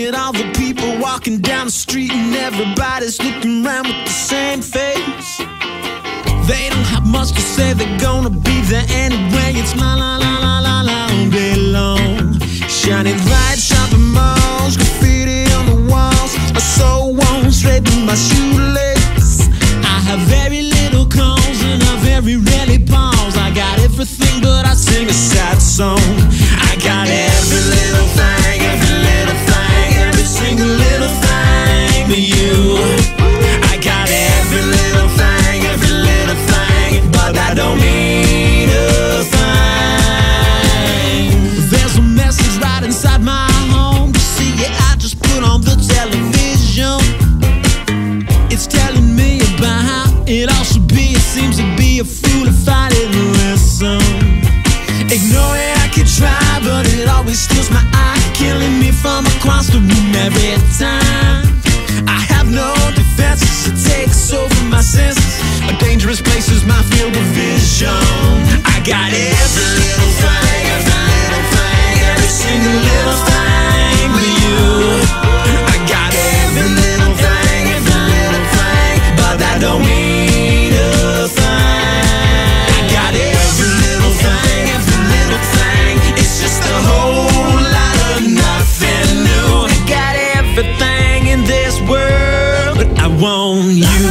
at all the people walking down the street, and everybody's looking around with the same face. They don't have much to say, they're gonna be there anyway. It's la la la la la la all day long. Shining lights, shopping malls, graffiti on the walls. My soul won't straight to my shoelace. I have very little calls and I very rarely pause. I got everything but I sing a sad song. I got every little thing, every single little thing for you. I got every little thing, but I don't mean a thing. There's a message right inside my home. You see it, I just put on the television. It's telling me about how it all should be. It seems to be a fool if I didn't listen. Ignore it, I could try, but it always steals my eye, killing me from across the room every time. I have no defenses, it takes over my senses. A dangerous place is my field of vision. I got every little thing, every single little thing with you. I got every little thing, but that don't mean a thing. I got every little thing, it's just a whole lot of nothing new. I got everything in this world, but I want you.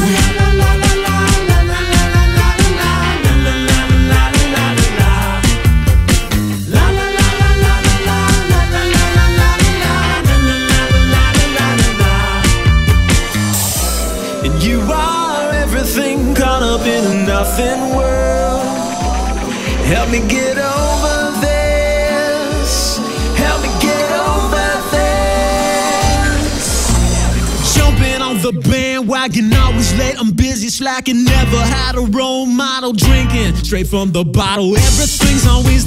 And you are everything caught up in a nothing world. Help me get over this. Help me get over this. Jumping on the bandwagon, always late, I'm busy slacking. Never had a role model, drinking straight from the bottle. Everything's always